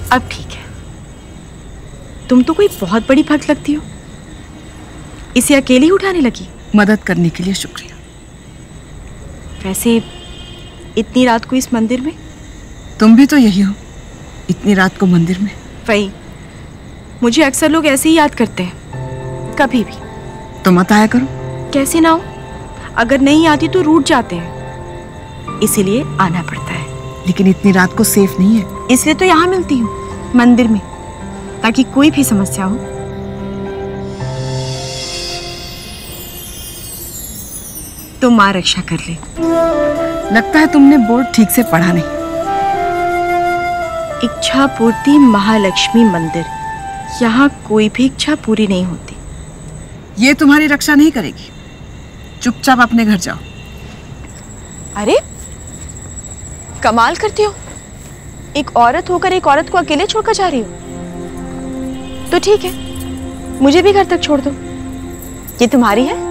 अब ठीक है। तुम तो कोई बहुत बड़ी भक्त लगती हो, इसे अकेली उठाने लगी। मदद करने के लिए शुक्रिया। वैसे इतनी रात को इस मंदिर में? तुम भी तो यही हो, इतनी रात को मंदिर में। वही, मुझे अक्सर लोग ऐसे ही याद करते हैं, कभी भी। तो मत आया करो। कैसे ना हो, अगर नहीं आती तो रूठ जाते हैं, इसीलिए आना पड़ता है। लेकिन इतनी रात को सेफ नहीं है, इसलिए तो यहाँ मिलती हूँ, मंदिर में, ताकि कोई भी समस्या हो तो माँ रक्षा कर ले। लगता है तुमने बोर्ड ठीक से पढ़ा नहीं। इच्छा पूर्ति महालक्ष्मी मंदिर, यहाँ कोई भी इच्छा पूरी नहीं होती। ये तुम्हारी रक्षा नहीं करेगी, चुपचाप अपने घर जाओ। अरे कमाल करती हो, एक औरत होकर एक औरत को अकेले छोड़कर जा रही हो। तो ठीक है, मुझे भी घर तक छोड़ दो, ये तुम्हारी है।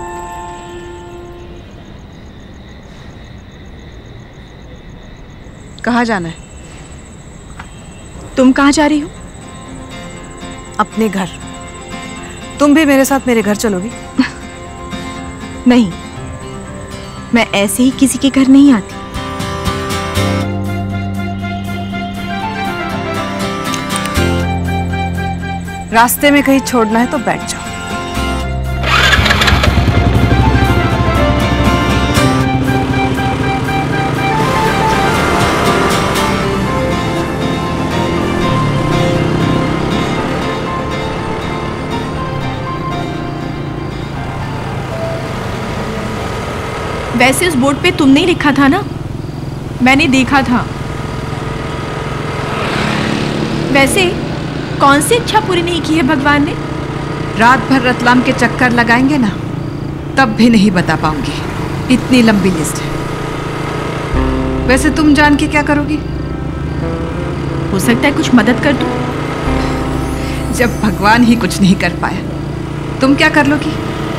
कहाँ जाना है? तुम कहाँ जा रही हो? अपने घर। तुम भी मेरे साथ मेरे घर चलोगी? नहीं, मैं ऐसे ही किसी के घर नहीं आती। रास्ते में कहीं छोड़ना है तो बैठ जाओ। वैसे उस बोर्ड पे तुमने ही लिखा था ना, मैंने देखा था। वैसे कौन सी इच्छा पूरी नहीं की है भगवान ने? रात भर रतलाम के चक्कर लगाएंगे ना, तब भी नहीं बता पाऊंगी, इतनी लंबी लिस्ट है। वैसे तुम जान के क्या करोगी? हो सकता है कुछ मदद कर दूं। जब भगवान ही कुछ नहीं कर पाया, तुम क्या कर लोगी?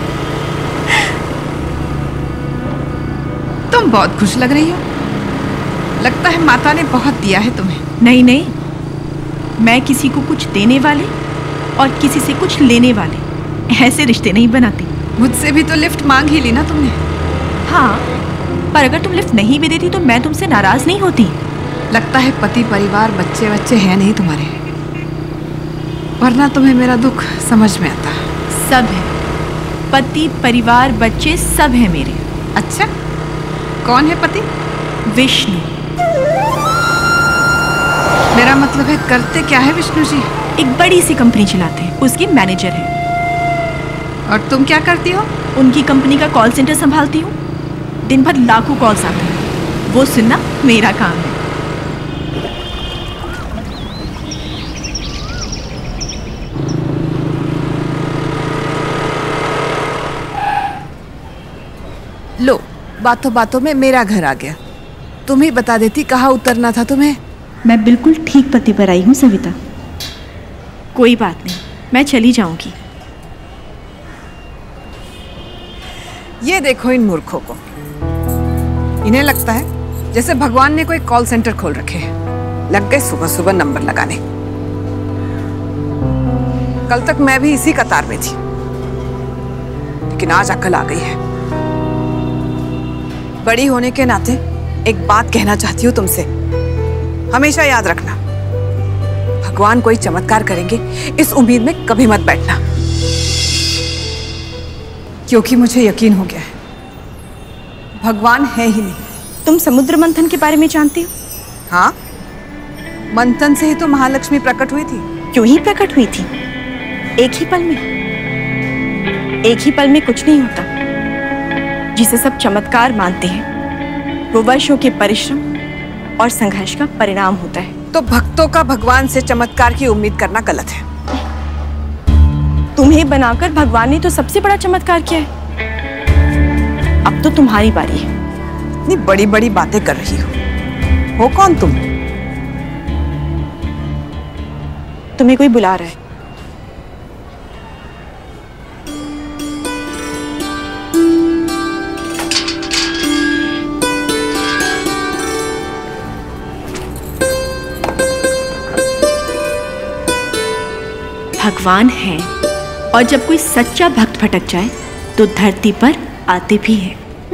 तुम बहुत खुश लग रही हो, लगता है माता ने बहुत दिया है तुम्हें। नहीं नहीं, मैं किसी को कुछ देने वाले और किसी से कुछ लेने वाले ऐसे रिश्ते नहीं बनाती। मुझसे भी तो लिफ्ट मांग ही ली ना तुमने। हाँ, पर अगर तुम लिफ्ट नहीं भी देती तो मैं तुमसे नाराज नहीं होती। लगता है पति परिवार बच्चे बच्चे हैं नहीं तुम्हारे, वरना तुम्हें मेरा दुख समझ में आता। सब है, पति परिवार बच्चे सब है मेरे। अच्छा, कौन है पति? विष्णु। मेरा मतलब है करते क्या है विष्णु जी? एक बड़ी सी कंपनी चलाते हैं, उसके मैनेजर हैं। और तुम क्या करती हो? उनकी कंपनी का कॉल सेंटर संभालती हूँ। दिन भर लाखों कॉल्स आते हैं, वो सुनना मेरा काम है। लो, बातों बातों में मेरा घर आ गया। तुम ही बता देती कहाँ उतरना था तुम्हें। मैं बिल्कुल ठीक पते पर आई हूँ सविता। कोई बात नहीं, मैं चली जाऊंगी। ये देखो इन मूर्खों को, इन्हें लगता है जैसे भगवान ने कोई कॉल सेंटर खोल रखे हैं। लग गए सुबह सुबह नंबर लगाने। कल तक मैं भी इसी कतार में थी, लेकिन आज अकल आ गई है। बड़ी होने के नाते एक बात कहना चाहती हूँ तुमसे, हमेशा याद रखना, भगवान कोई चमत्कार करेंगे इस उम्मीद में कभी मत बैठना, क्योंकि मुझे यकीन हो गया है भगवान है ही नहीं। तुम समुद्र मंथन के बारे में जानती हो? हाँ, मंथन से ही तो महालक्ष्मी प्रकट हुई थी। क्यों ही प्रकट हुई थी? एक ही पल में। एक ही पल में कुछ नहीं होता। जिसे सब चमत्कार मानते हैं, वो वर्षों के परिश्रम और संघर्ष का परिणाम होता है। तो भक्तों का भगवान से चमत्कार की उम्मीद करना गलत है। तुम्हें बनाकर भगवान ने तो सबसे बड़ा चमत्कार किया है। अब तो तुम्हारी बारी है। इतनी बड़ी बड़ी बातें कर रही हो कौन तुम? तुम्हें कोई बुला रहा है। भगवान हैं और जब कोई सच्चा भक्त भटक जाए तो धरती पर आते भी हैं।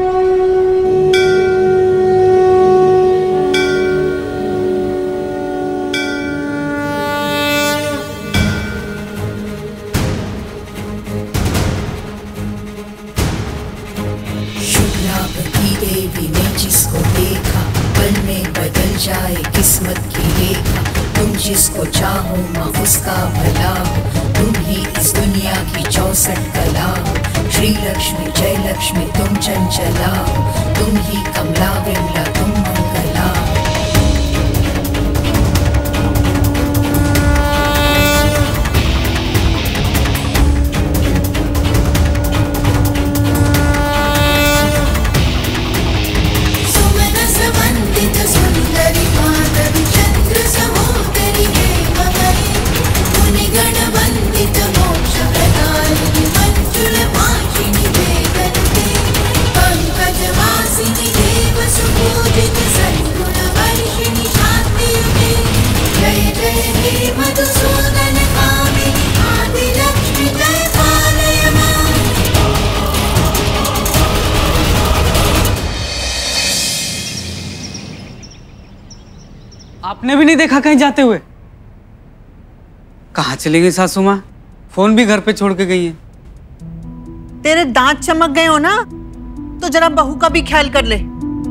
शुभ लाभ की देवी ने जिसको देखा पल में बदल जाए किस्मत की रेखा। तुम जिसको चाहो माँ उसका भला हो, तुम ही इस दुनिया की 64 कला हो। श्री लक्ष्मी जय लक्ष्मी तुम चंचला हो, तुम ही कमला विमला तुम मंगला हो। आपने भी नहीं देखा कहीं जाते हुए? कहाँ चली गई सासू माँ? फोन भी घर पे छोड़ के गई है। तेरे दांत चमक गए हो ना, तो जरा बहू का भी ख्याल कर ले।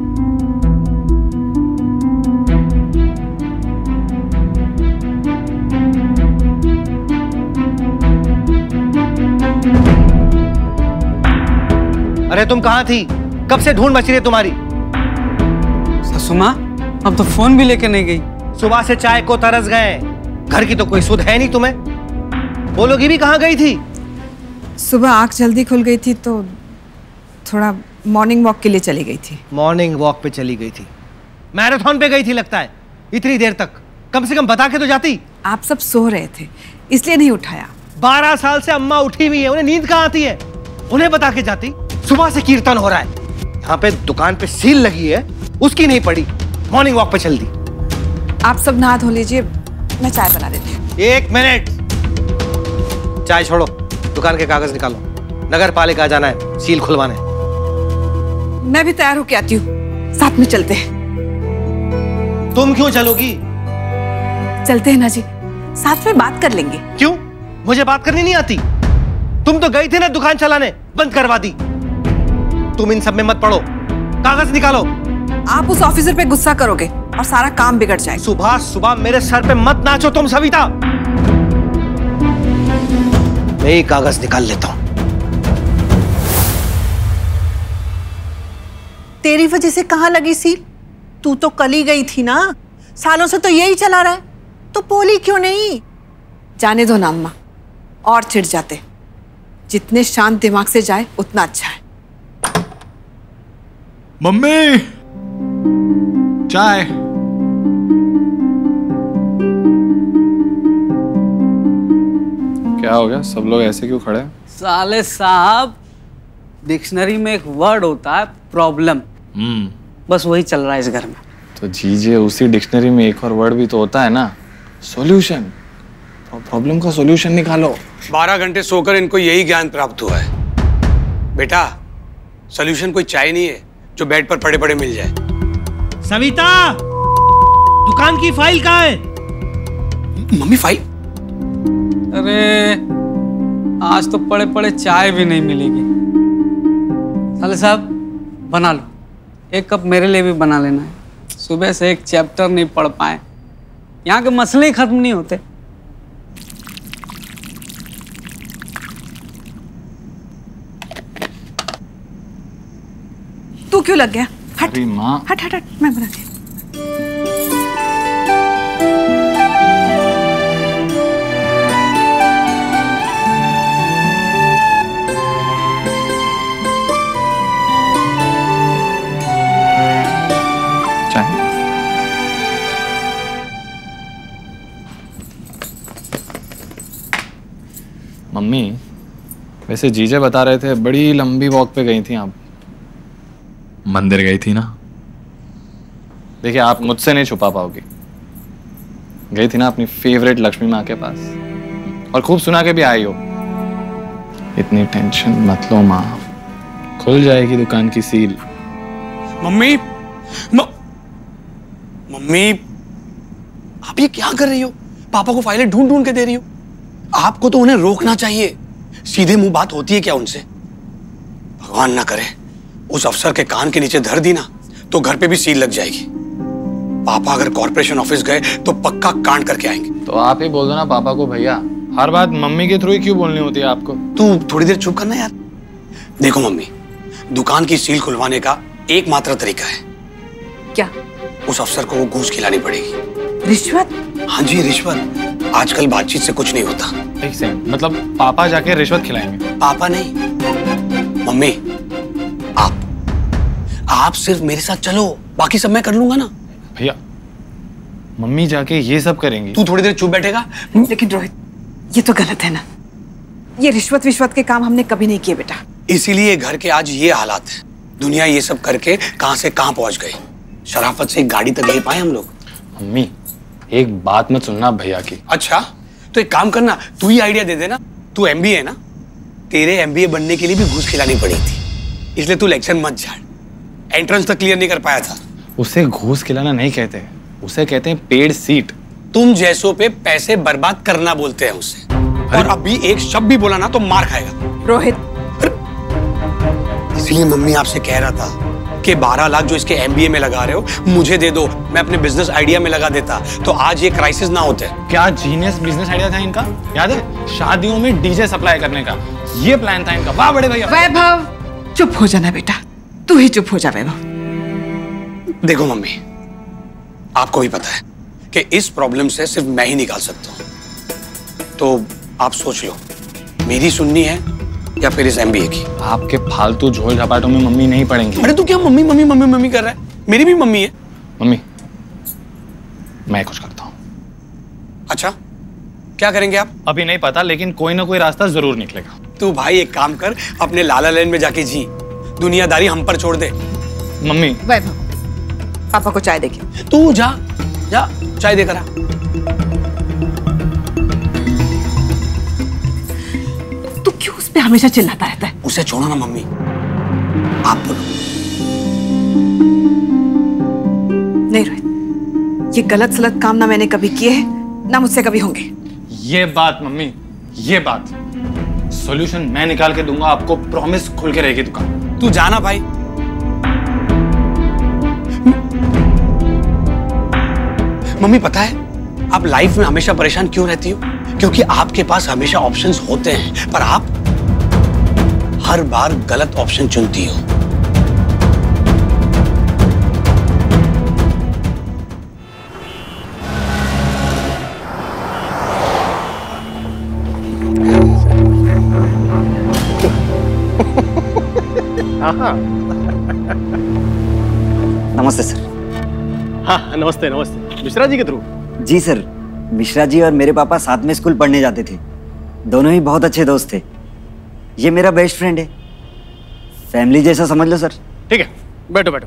अरे तुम कहाँ थी? कब से ढूंढ मची रही तुम्हारी? सासू माँ अब तो फोन भी लेके नहीं गई। सुबह से चाय को तरस गए, घर की तो कोई सुध है नहीं तुम्हें। बोलोगी भी कहाँ गई थी? सुबह आँख जल्दी खुल गई थी तो थोड़ा मॉर्निंग वॉक के लिए चली गई थी। मॉर्निंग वॉक पे चली गई थी? मैराथन पे गई थी लगता है। इतनी देर तक कम से कम बता के तो जाती। आप सब सो रहे थे इसलिए नहीं उठाया। 12 साल से अम्मा उठी हुई है, उन्हें नींद कहाँ आती है? उन्हें बता के जाती। सुबह से कीर्तन हो रहा है, यहाँ पे दुकान पे सील लगी है, उसकी नहीं पड़ी, मॉर्निंग वॉक पे चल दी। आप सब नहा धो लीजिए, मैं चाय बना देती हूँ। 1 मिनट, चाय छोड़ो, दुकान के कागज निकालो, नगर पालिका जाना है, सील खुलवाना है। मैं भी तैयार होके आती हूँ, साथ में चलते हैं। तुम क्यों चलोगी? चलते हैं ना जी, साथ में बात कर लेंगे। क्यों? मुझे बात करनी नहीं आती? तुम तो गई थी ना दुकान चलाने, बंद करवा दी। तुम इन सब में मत पड़ो, कागज निकालो। आप उस ऑफिसर पे गुस्सा करोगे और सारा काम बिगड़ जाएगा। सुबह सुबह मेरे सर पे मत नाचो तुम सविता। मैं ही कागज निकाल लेता हूं। तेरी वजह से कहाँ लगी सील? तू तो कल ही गई थी ना, सालों से तो यही चला रहा है, तो बोली क्यों नहीं? जाने दो ना अम्मा, और चिढ़ जाते। जितने शांत दिमाग से जाए उतना अच्छा है। मम्मी चाय। क्या हो गया, सब लोग ऐसे क्यों खड़े हैं? साले साहब, डिक्शनरी में एक वर्ड होता है प्रॉब्लम, बस वही चल रहा है इस घर में। तो जीजिए, उसी डिक्शनरी में एक और वर्ड भी तो होता है ना, सॉल्यूशन। प्रॉब्लम का सॉल्यूशन निकालो। 12 घंटे सोकर इनको यही ज्ञान प्राप्त हुआ है। बेटा, सॉल्यूशन कोई चाय नहीं है जो बेड पर पड़े पड़े मिल जाए। सविता, दुकान की फाइल कहाँ है? Mummy file? अरे आज तो पड़े पड़े चाय भी नहीं मिलेगी। साले साहब बना लो, 1 कप मेरे लिए भी बना लेना है। सुबह से एक चैप्टर नहीं पढ़ पाए, यहाँ के मसले ही खत्म नहीं होते। तू क्यों लग गया? हट अरे माँ, हट हट हट, मैं बनाती हूँ। मम्मी वैसे जीजे बता रहे थे बड़ी लंबी वॉक पे गई थी आप। मंदिर गई थी ना? देखिए, आप मुझसे नहीं छुपा पाओगी, गई थी ना अपनी फेवरेट लक्ष्मी माँ के पास। और खूब सुना के भी आई हो। इतनी टेंशन मत लो माँ, खुल जाएगी दुकान की सील। मम्मी मम्मी आप ये क्या कर रही हो? पापा को फाइलें ढूंढ ढूंढ के दे रही हो। आपको तो उन्हें रोकना चाहिए। सीधे मुंह बात होती है क्या उनसे? भगवान ना करे उस अफसर के कान के नीचे धर दी ना तो घर पे भी सील लग जाएगी। पापा अगर कॉर्पोरेशन ऑफिस गए तो पक्का कांड करके आएंगे। तो आप ही बोल दो ना पापा को भैया, हर बात मम्मी के थ्रू ही क्यों बोलनी होती है आपको? तू थोड़ी देर चुप करना यार। देखो मम्मी, दुकान की सील खुलवाने का एकमात्र तरीका है। क्या? उस अफसर को वो घूस खिलानी पड़ेगी। रिश्वत? हाँ जी रिश्वत। आजकल बातचीत से कुछ नहीं होता। एक सेकंड, मतलब पापा जाके रिश्वत खिलाएंगे? पापा नहीं मम्मी, आप सिर्फ मेरे साथ चलो, बाकी सब मैं कर लूंगा ना। भैया मम्मी जाके ये सब करेंगी? तू थोड़ी देर चुप बैठेगा? लेकिन रोहित ये तो गलत है ना, ये रिश्वत विश्वत के काम हमने कभी नहीं किए बेटा। इसीलिए घर के आज ये हालात हैं। दुनिया ये सब करके कहां से कहां पहुंच गई। शराफत से एक गाड़ी तक ले पाए हम लोग। मम्मी एक बात मत सुनना भैया की। अच्छा तो एक काम करना, तू ही आइडिया दे देना। तू एमबीए है ना, तेरे एमबीए बनने के लिए भी घूस खिलानी पड़ी थी, इसलिए तू इलेक्शन मत झाड़। एंट्रेंस तक क्लियर नहीं कर पाया था। उसे घूस खिलाना नहीं कहते, उसे कहते हैं पेड सीट। तुम जैसों पे पैसे बर्बाद करना बोलते हैं उसे। और अभी एक शब्द भी बोला ना तो मार खाएगा। रोहित इसलिए मम्मी आपसे कह रहा था कि 12 लाख जो इसके एमबीए में लगा रहे हो मुझे दे दो, मैं अपने बिजनेस आइडिया में लगा देता तो आज ये क्राइसिस ना होते। क्या जीनियस बिजनेस आइडिया था इनका, याद है? शादियों में डीजे सप्लाई करने का ये प्लान था इनका। वाह बड़े भैया। वैभव चुप हो जाना बेटा, तू ही चुप हो जा वैभव। देखो मम्मी, आपको भी पता है कि इस प्रॉब्लम से सिर्फ मैं ही निकाल सकता हूँ, तो आप सोच लो मेरी सुननी है या फिर इस एमबीए की। आपके फालतू झोल झपाटों में मम्मी नहीं पड़ेंगी। अरे तू क्या मम्मी मम्मी मम्मी मम्मी कर रहा है? मेरी भी मम्मी है। मम्मी मैं कुछ करता हूँ। अच्छा क्या करेंगे आप? अभी नहीं पता, लेकिन कोई ना कोई रास्ता जरूर निकलेगा। तू भाई एक काम कर, अपने लाला लैंड में जाके जी, दुनियादारी हम पर छोड़ दे। मम्मी वैभव पापा को चाय देके। तू जा जा चाय देकर आ। तू क्यों उस पे हमेशा चिल्लाता रहता है? उसे छोड़ो ना मम्मी, आप बोलो। नहीं रोहित, ये गलत सलत काम ना मैंने कभी किए हैं ना मुझसे कभी होंगे। ये बात मम्मी, ये बात सॉल्यूशन मैं निकाल के दूंगा आपको, प्रॉमिस। खुल के रहेगी दुकान। तू जाना भाई। मम्मी पता है आप लाइफ में हमेशा परेशान क्यों रहती हो? क्योंकि आपके पास हमेशा ऑप्शंस होते हैं, पर आप हर बार गलत ऑप्शन चुनती हो। नमस्ते सर। हाँ नमस्ते नमस्ते। मिश्रा जी के थ्रू? जी सर, मिश्रा जी और मेरे पापा साथ में स्कूल पढ़ने जाते थे, दोनों ही बहुत अच्छे दोस्त थे। ये मेरा बेस्ट फ्रेंड है, फैमिली जैसा समझ लो सर। ठीक है बैठो बैठो।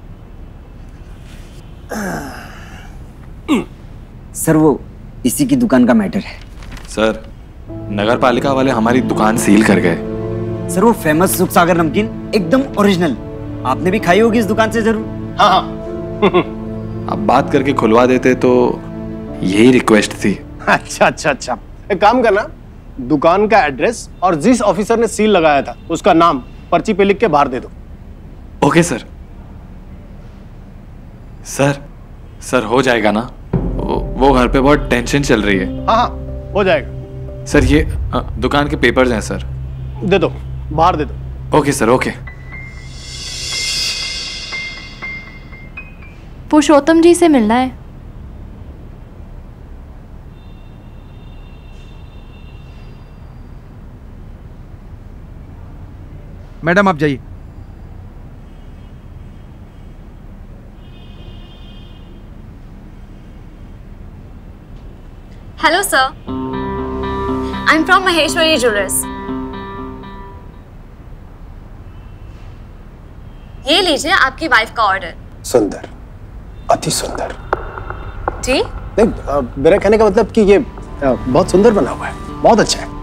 सर वो इसी की दुकान का मैटर है। सर नगर पालिका वाले हमारी दुकान सील कर गए। सर वो फेमस सुख सागर नमकीन एकदम ओरिजिनल, आपने भी खाई होगी इस दुकान से जरूर। हाँ हाँ। आप बात करके खुलवा देते तो यही रिक्वेस्ट थी। अच्छा अच्छा अच्छा, एक काम करना, दुकान का एड्रेस और जिस ऑफिसर ने सील लगाया था उसका नाम पर्ची पे लिख के बाहर दे दो। Okay sir. सर सर हो जाएगा ना? वो घर पे बहुत टेंशन चल रही है। हाँ हाँ हो जाएगा। सर ये दुकान के पेपर्स हैं सर। दे दो, बाहर दे दो। Okay sir okay. Purushottam ji से मिलना है। मैडम आप जाइए। Hello sir, I am from Maheshwari jewellers. ये लीजिए आपकी वाइफ का ऑर्डर। सुंदर, अति सुंदर। जी? नहीं, मेरा कहने का मतलब कि ये बहुत सुंदर बना हुआ है। बहुत अच्छा है।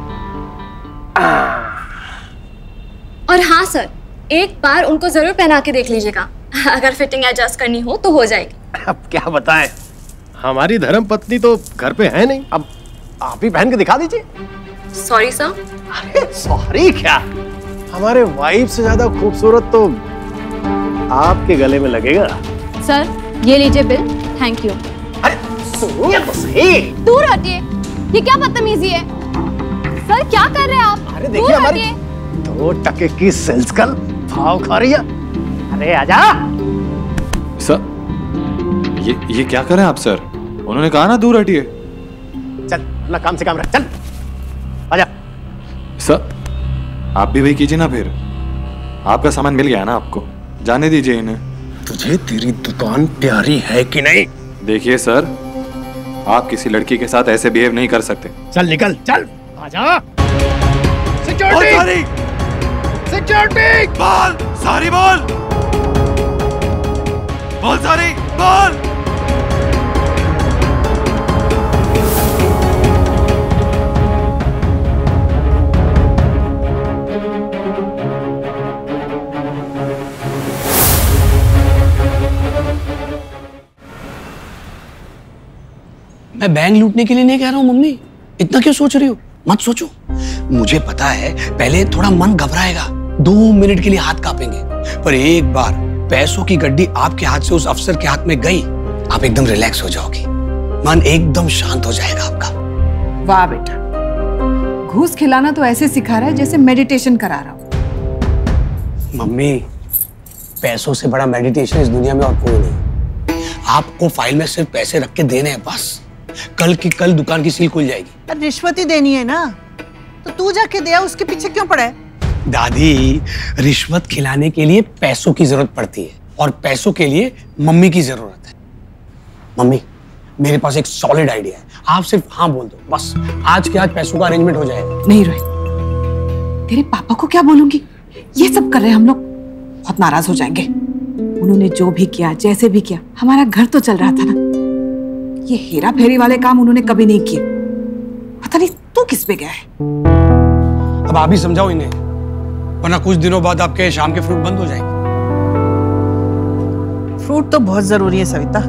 और हाँ सर, एक बार उनको जरूर पहना के देख लीजिएगा, अगर फिटिंग एडजस्ट करनी हो तो हो जाएगी। अब क्या बताएं, हमारी धर्म पत्नी तो घर पे है नहीं, अब आप ही पहन के दिखा दीजिए। Sorry sir. अरे सॉरी क्या, हमारे वाइफ से ज्यादा खूबसूरत तो आपके गले में लगेगा। सर ये लीजिए बिल, थैंक यू। अरे सुनिए तो सही। दूर हटिए, ये क्या बदतमीजी है? सर क्या कर रहे हैं आप? अरे देखिए हमारी 2 टके की सेल्स गर्ल भाव खा रही है। अरे आजा। सर ये क्या कर रहे हैं आप सर? उन्होंने कहा ना दूर हटिए। चल अपना काम से काम रख, चल आजा। सर आप भी वही कीजिए ना फिर, आपका सामान मिल गया ना आपको, जाने दीजिए इन्हें। तुझे तेरी दुकान प्यारी है कि नहीं? देखिए सर, आप किसी लड़की के साथ ऐसे बिहेव नहीं कर सकते। चल निकल, चल आजा। सिक्योरिटी, सिक्योरिटी, बोल सारी, बोल बोल सारी, बोल। मैं बैंक लूटने के लिए नहीं कह रहा हूँ मम्मी, इतना क्यों सोच रही हो? मत सोचो, मुझे पता है पहले थोड़ा मन घबराएगा, 2 मिनट के लिए हाथ कांपेंगे, पर एक बार पैसों की गड्डी आपके हाथ से उस अफसर के हाथ में गई, आप एकदम रिलैक्स हो जाओगी, मन एकदम शांत हो जाएगा आपका। वाह बेटा, घूस खिलाना तो ऐसे सिखा रहा है जैसे मेडिटेशन करा रहा हूं। मम्मी, पैसों से बड़ा मेडिटेशन इस दुनिया में और कोई नहीं। आपको फाइल में सिर्फ पैसे रख के देने हैं बस, कल की कल दुकान की सील खुल जाएगी। रिश्वत ही देनी है ना, तो तू जाके दे, उसके पीछे क्यों पड़ा है? दादी, रिश्वत खिलाने के लिए पैसों की जरूरत पड़ती है और पैसों के लिए मम्मी की जरूरत है। मम्मी, मेरे पास एक सॉलिड आइडिया है, आप सिर्फ हाँ बोल दो, बस आज के आज पैसों का अरेंजमेंट हो जाएगा। नहीं रोहित, तेरे पापा को क्या बोलूंगी? ये सब कर रहे हैं हम लोग, बहुत नाराज हो जाएंगे। उन्होंने जो भी किया, जैसे भी किया, हमारा घर तो चल रहा था ना। ये हेरा फेरी वाले काम उन्होंने कभी नहीं किए। पता नहीं तू किस पे गया है। अब आप ही समझाओ इन्हें, वरना कुछ दिनों बाद आपके शाम के फ्रूट बंद हो जाएंगे। फ्रूट तो बहुत जरूरी है सविता।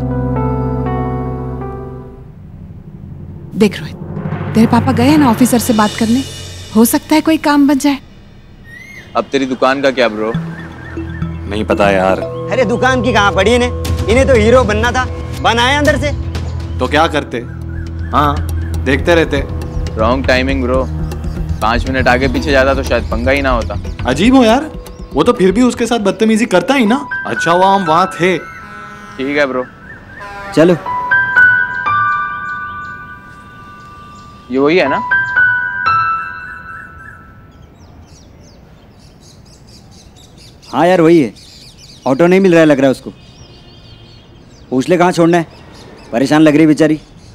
देख रोहित, तेरे पापा गए हैं ना ऑफिसर से बात करने, हो सकता है कोई काम बन जाए। अब तेरी दुकान का क्या ब्रो? नहीं पता यार। अरे दुकान की कहाँ पड़ी इन्हें तो हीरो बनना था, बनाए अंदर से। तो क्या करते? हाँ, देखते रहते। रॉन्ग टाइमिंग ब्रो, 5 मिनट आगे पीछे जाता तो शायद पंगा ही ना होता। अजीब हो यार, वो तो फिर भी उसके साथ बदतमीजी करता ही ना। अच्छा हुआ हम वहाँ थे। ठीक है ब्रो, चलो। ये वही है ना? हाँ यार वही है, ऑटो नहीं मिल रहा है लग रहा है उसको। पूछ ले कहाँ छोड़ना है, परेशान लग रही बेचारी।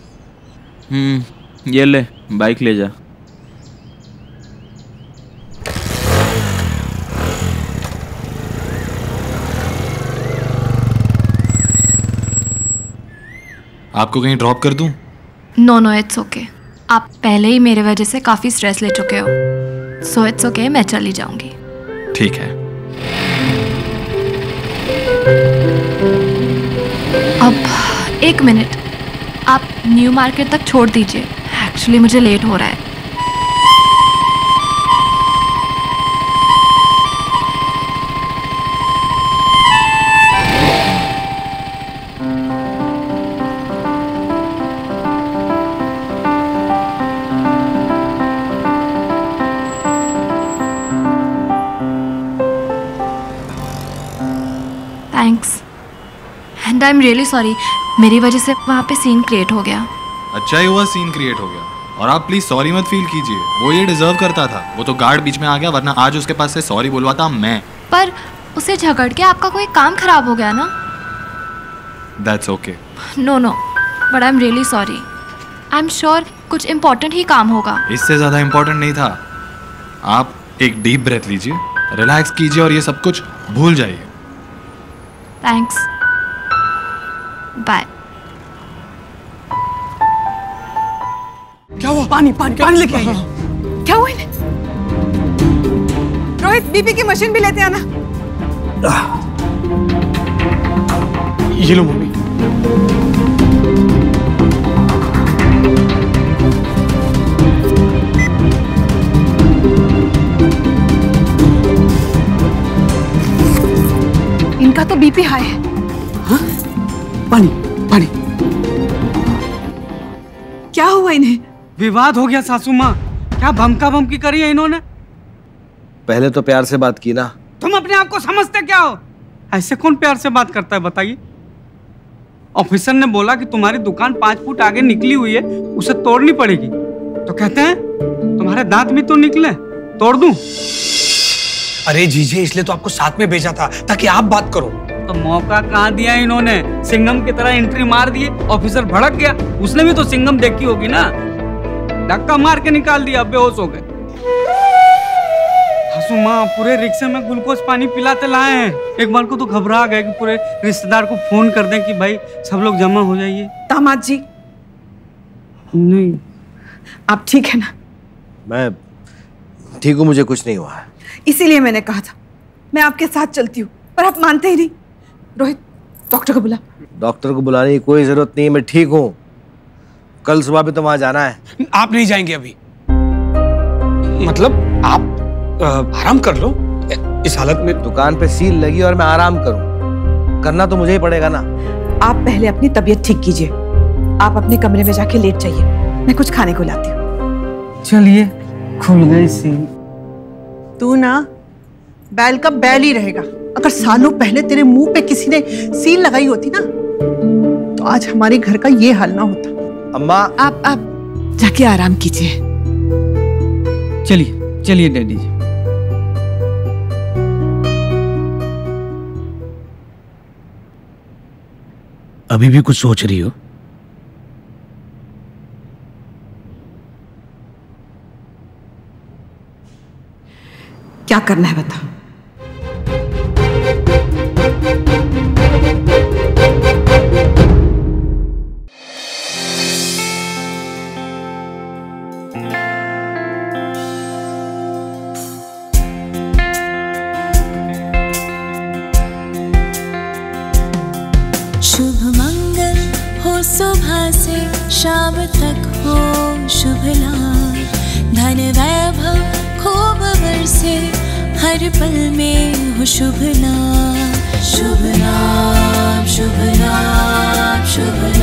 ये ले, बाइक ले जा। आपको कहीं ड्रॉप कर दूं? नो इट्स ओके, आप पहले ही मेरे वजह से काफ़ी स्ट्रेस ले चुके हो, सो इट्स ओके, मैं चली जाऊंगी। ठीक है। अब 1 मिनट, आप न्यू मार्केट तक छोड़ दीजिए, एक्चुअली मुझे लेट हो रहा है। Thanks and I am really sorry, मेरी वजह से वहाँ पे सीन क्रिएट हो गया। अच्छा ही हुआ सीन क्रिएट हो गया, और आप प्लीज सॉरी मत फील कीजिए, वो ये डिजर्व करता था। वो तो गार्ड बीच में आ गया, वरना आज उसके पास से सॉरी बुलवाता मैं। पर उसे झगड़ के आपका कोई काम खराब हो गया ना। That's okay. No but I am really sorry. I am sure कुछ इम्पोर्टेंट ही काम होगा। इससे ज्यादा इम्पोर्टेंट नहीं था। आप एक डीप ब्रेथ लीजिए, रिलैक्स कीजिए और ये सब कुछ भूल जाइए। Thanks, bye. क्या हुआ? पानी लेके आइए। क्या हुआ इन्हें? रोहित, बीपी की मशीन भी लेते आना। ये लो मम्मी। इनका तो बीपी हाई है। हाँ? पानी। क्या हुआ इन्हें? विवाद हो गया सासू माँ। क्या भमका भमकी करी है इन्होंने? पहले तो प्यार से बात की ना। तुम अपने आप को समझते क्या हो? ऐसे कौन प्यार से बात करता है बताइए? ऑफिसर ने बोला कि तुम्हारी दुकान 5 फुट आगे निकली हुई है, उसे तोड़नी पड़ेगी। तो कहते हैं तुम्हारे दांत भी तो निकले, तोड़ दूं? अरे जीजे, इसलिए तो आपको साथ में भेजा था ताकि आप बात करो। तो मौका कहाँ दिया इन्होंने? सिंघम की तरह एंट्री मार दिए। ऑफिसर भड़क गया। उसने भी तो सिंघम देखी होगी ना। धक्का मार के निकाल दिया, बेहोश हो गए। सासू माँ पूरे रिक्शे में ग्लूकोज पानी पिलाते लाए हैं। एक बार को तो घबरा गए कि पूरे रिश्तेदार को फोन कर दें कि भाई सब लोग जमा हो जाइए। दामाद जी, नहीं आप ठीक है ना? मैं ठीक हूँ, मुझे कुछ नहीं हुआ है। इसीलिए मैंने कहा था मैं आपके साथ चलती हूँ, पर आप मानते ही नहीं। रोहित, डॉक्टर को बुला। डॉक्टर को बुलाने की कोई जरूरत नहीं है, मैं ठीक हूँ। कल सुबह भी तो वहां जाना है। आप नहीं जाएंगे अभी? मतलब आप आराम कर लो इस हालत में। दुकान पे सील लगी और मैं आराम करूं? करना तो मुझे ही पड़ेगा ना। आप पहले अपनी तबीयत ठीक कीजिए। आप अपने कमरे में जाके लेट जाइए, मैं कुछ खाने को लाती हूँ। चलिए, खुल गई सील। तू ना बैल का बैल ही रहेगा। अगर सालों पहले तेरे मुंह पे किसी ने सील लगाई होती ना, तो आज हमारे घर का ये हाल ना होता। अम्मा, आप जाके आराम कीजिए। चलिए डैडी जी। अभी भी कुछ सोच रही हो? क्या करना है बता। शुभ मंगल हो सुबह से शाम तक हो शुभ लाभ, धन वैभव खूब बरसे हर पल में हो शुभ लाभ। शुभ लाभ, शुभ लाभ, शुभ